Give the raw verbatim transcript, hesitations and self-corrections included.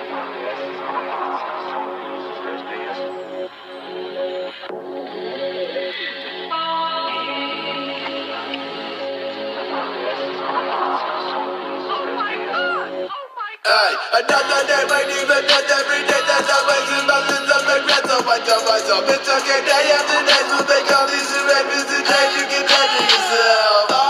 Hey, another day, waiting for death every day. That's how I see mountains of regret. So I tell myself it's okay day after day. So they call these surrenders to change. You can measure yourself.